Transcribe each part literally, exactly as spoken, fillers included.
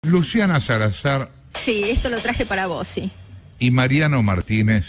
Luciana Salazar. Sí, esto lo traje para vos, sí. Y Mariano Martínez.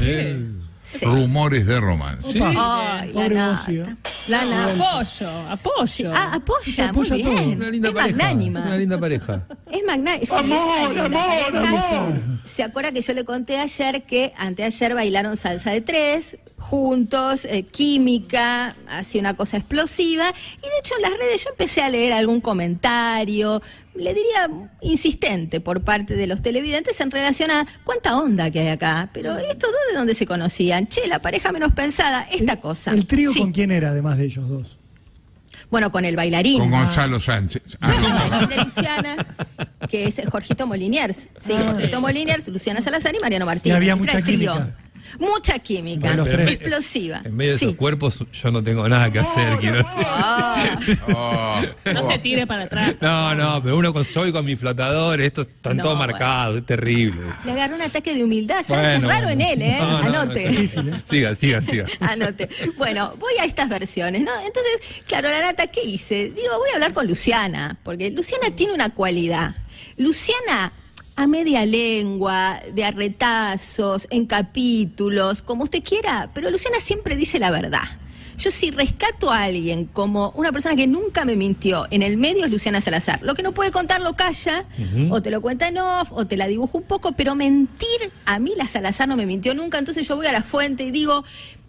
Sí. Rumores de romance. Sí. Ay, la nata. La nata. Apoyo, apoyo. Sí. Ah, apoya, apoya muy todo. bien. Una linda Es pareja. magnánima. Es una linda pareja. Es magnánima. Sí, Amor, es una linda amor, pareja. amor. Se acuerda que yo le conté ayer que anteayer bailaron salsa de tres, juntos, eh, química, así una cosa explosiva. Y de hecho en las redes yo empecé a leer algún comentario, le diría insistente por parte de los televidentes en relación a cuánta onda que hay acá. Pero estos dos, ¿de dónde se conocían? Che, la pareja menos pensada, esta el, cosa. ¿El trío Sí. con quién era, además de ellos dos? Bueno, con el bailarín. Con Gonzalo Sánchez. Ah, El no. bailarín de Luciana, que es Jorgito Moliniers. Sí, Ah. Jorgito Moliniers, Luciana Salazar y Mariano Martínez. Y había Ese mucha era el trío. química. Mucha química, Entre los tres. explosiva. En medio de Sí. esos cuerpos yo no tengo nada que hacer. Quiero... Ah, Oh, No oh. se tire para atrás. No, no, pero uno con soy con mi flotador, esto están No, todo bueno. marcado, es terrible. le agarró un ataque de humildad, Sánchez, Bueno, raro en él, ¿eh? no, no, Anote. no, está difícil, ¿eh? Sigan, sigan, sigan. Anote. Bueno, voy a estas versiones, ¿no? Entonces, claro, la nata, ¿qué hice? Digo, voy a hablar con Luciana, porque Luciana tiene una cualidad. Luciana, a media lengua, de arretazos, en capítulos, como usted quiera, pero Luciana siempre dice la verdad. Yo si rescato a alguien como una persona que nunca me mintió en el medio es Luciana Salazar. Lo que no puede contar lo calla, Ujú. o te lo cuenta en off, o te la dibujo un poco, pero mentir, a mí la Salazar no me mintió nunca, entonces yo voy a la fuente y digo,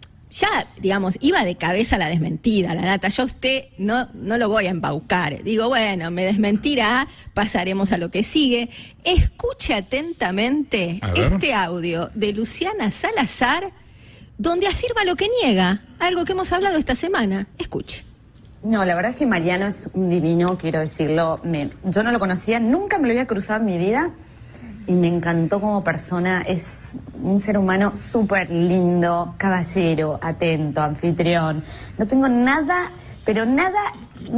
ya, digamos, iba de cabeza a la desmentida, la nata, yo a usted no, no lo voy a embaucar. Digo, bueno, me desmentirá, pasaremos a lo que sigue. Escuche atentamente A ver. este audio de Luciana Salazar, donde afirma lo que niega, algo que hemos hablado esta semana. Escuche. No, la verdad es que Mariano es un divino, quiero decirlo. Me, yo no lo conocía, nunca me lo había cruzado en mi vida y me encantó como persona. Es un ser humano súper lindo, caballero, atento, anfitrión. No tengo nada, pero nada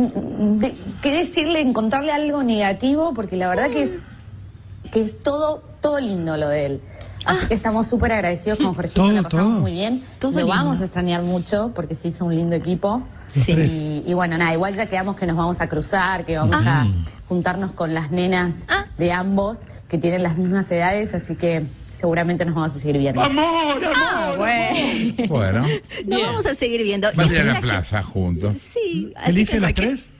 de, que decirle, encontrarle algo negativo, porque la verdad que es, que es todo, todo lindo lo de él. Así que estamos súper agradecidos con Jorgito, Todo, la pasamos todo. muy bien. Todo Lo lindo. vamos a extrañar mucho porque se hizo un lindo equipo. Sí. Y, y bueno, nada, igual ya quedamos que nos vamos a cruzar, que vamos Ah. a juntarnos con las nenas Ah. de ambos, que tienen las mismas edades, así que seguramente nos vamos a seguir viendo. Amor, amor. Ah, bueno. Bueno, Nos Bien. vamos a seguir viendo. van a Y ir a la esta- plaza juntos. Sí. así ¿Felices que los cualquier- tres?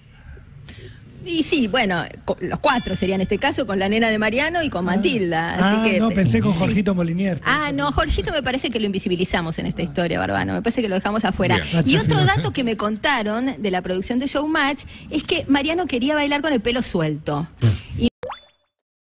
Y sí, bueno, co- los cuatro serían en este caso, con la nena de Mariano y con Matilda. Ah, así que, no, pensé con sí. Jorgito Molinier. Ah, no, Jorgito me parece que lo invisibilizamos en esta historia, Barbano. Me parece que lo dejamos afuera. Bien. Y otro dato que me contaron de la producción de Showmatch es que Mariano quería bailar con el pelo suelto. Y